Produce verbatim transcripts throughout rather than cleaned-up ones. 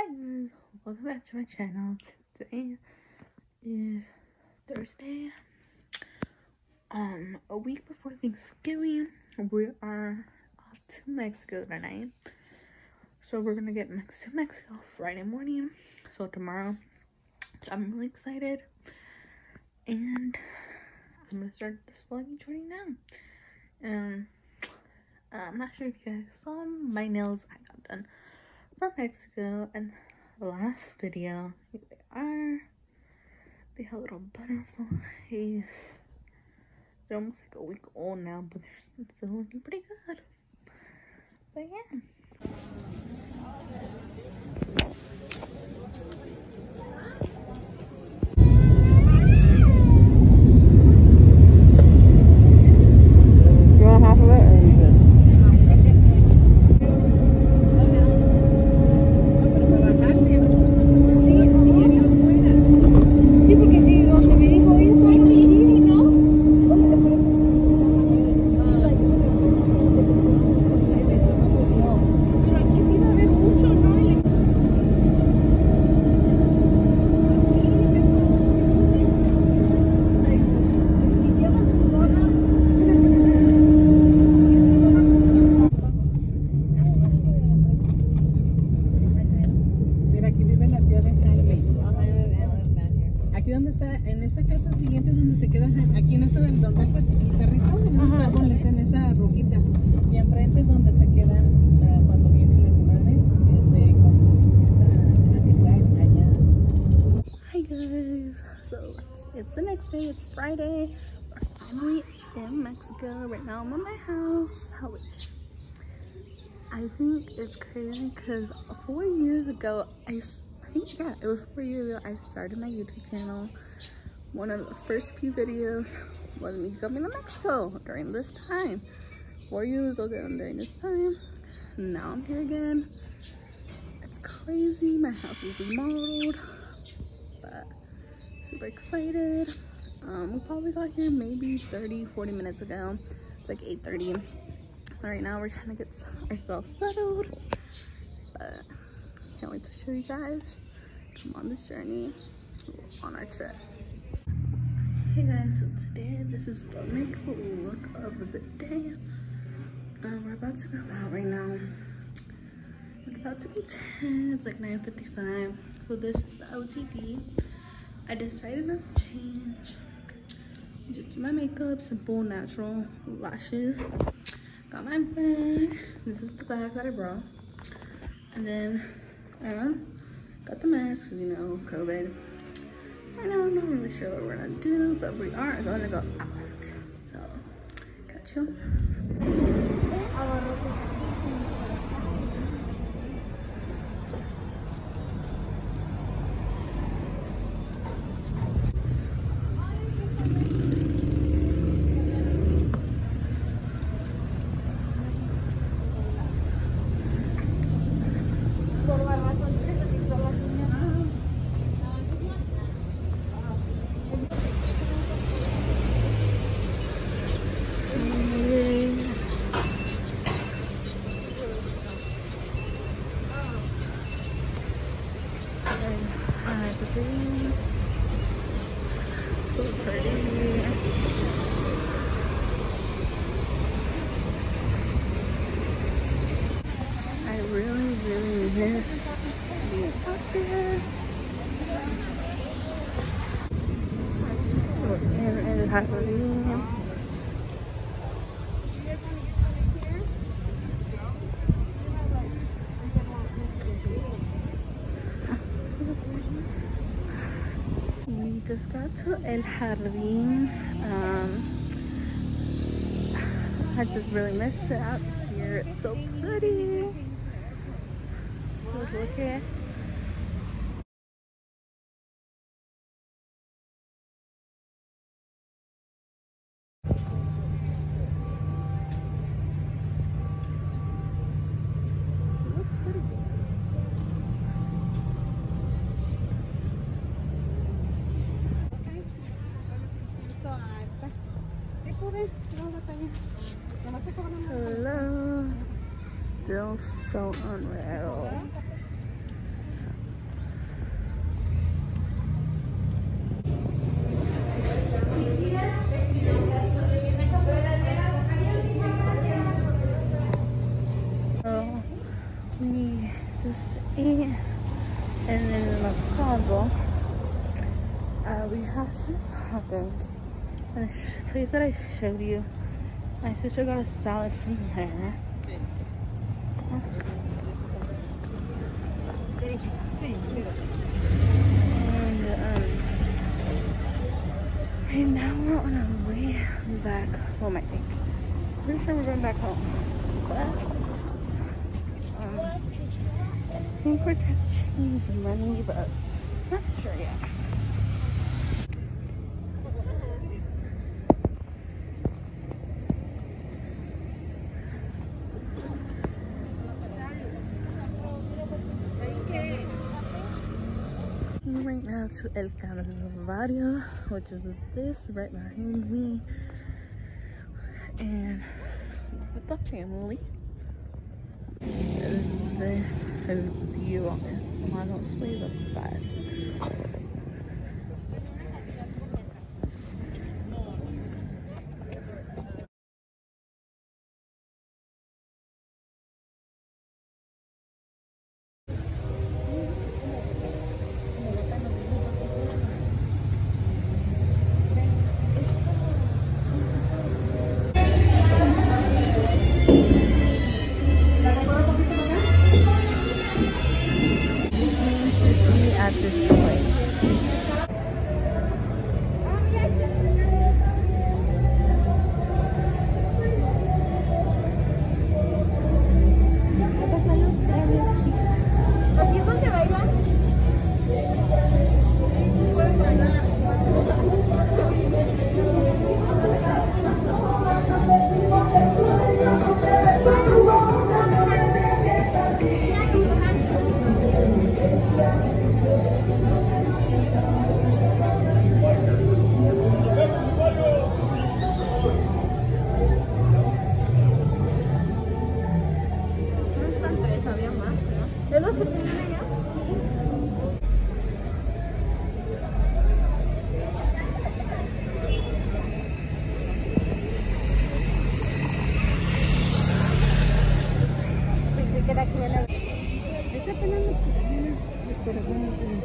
guys, welcome back to my channel. Today is Thursday, um, a week before Thanksgiving. We are off to Mexico tonight, so we're gonna get to Mexico Friday morning. So tomorrow, I'm really excited, and I'm gonna start this vlogging journey now. And uh, I'm not sure if you guys saw my nails I got done from Mexico, and the last video, here they are. They have little butterflies. They're almost like a week old now, but they're still looking pretty good. But yeah. ¿Dónde está? En esa casa siguiente donde se queda, aquí en esta del donde está el perrito, en esos árboles, en esa roquita. Y enfrente es donde se quedan uh, cuando viene la madre de como esta allá. Hi guys, so it's the next day, it's Friday. We're finally in Mexico. Right now I'm at my house, which I think it's crazy because four years ago I I think, yeah, it was four years ago I started my YouTube channel. One of the first few videos was me coming to Mexico during this time. Four years ago during this time. Now I'm here again. It's crazy. My house is remodeled, but super excited. Um, we probably got here maybe thirty, forty minutes ago. It's like eight thirty. Right now we're trying to get ourselves settled, but can't wait to show you guys. Come on this journey on our trip. Hey guys, so today this is the makeup look of the day. Um, we're about to go out right now. It's about to be ten. It's like nine fifty-five. So this is the O T D. I decided not to change. Just do my makeup, simple, natural lashes. Got my bag. This is the bag that I brought. And then um, got the mask, you know, COVID. Right now, I'm not really sure what we're gonna do, but we are gonna go out. So, catch you. So pretty. I really, really miss being out there. We're in El Jardín. We just got to El Jardín. Um, I just really missed it out here. It's so pretty. Look, look here. Hello. Still so unreal. eat. And then in the Mercado, uh, we have some tacos. And the place that I showed you, my sister got a salad from there. And um, right now we're on our way back home, I think. Pretty sure we're going back home. But um, I think we're trying to change money, but not sure yet. Right now to El Calvario, which is this right behind me, and with the family. And this view on it, honestly, the best. At this place. ¿Aquí es donde bailan? ¿Es los que tienen allá? Pensé que era aquí en la... Esa apenas los corazones.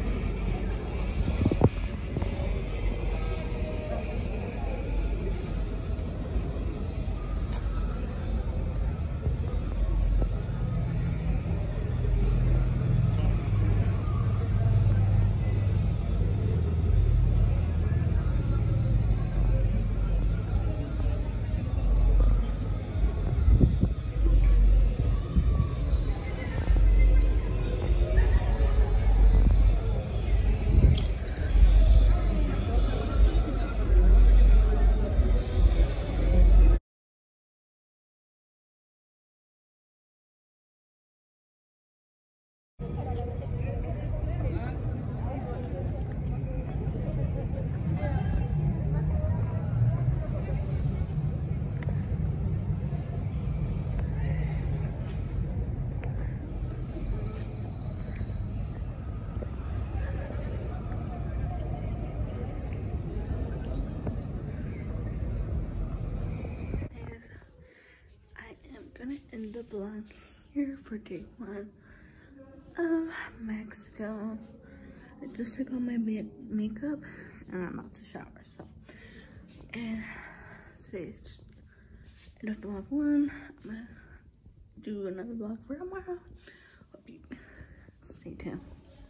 Gonna end the vlog here for day one of Mexico. I just took on my ma makeup and I'm about to shower. So, and today's just end of vlog one. I'm gonna do another vlog for tomorrow. Hope you stay tuned.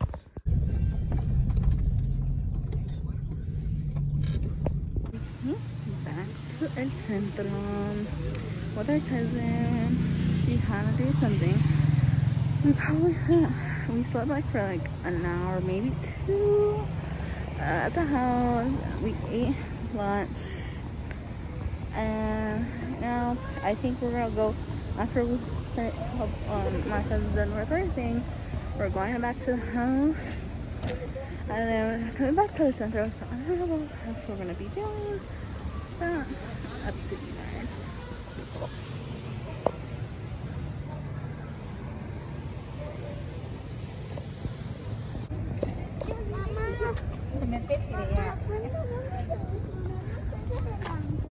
Back to El Centro with our cousin. She had to do something. We probably we slept like for like an hour, maybe two, uh, at the house. We ate lunch, and now I think we're gonna go after we um, my cousin's done with everything. We're going back to the house, and then we're coming back to the center. So I don't know what else we're gonna be doing. But up to you guys. Se me hace fea.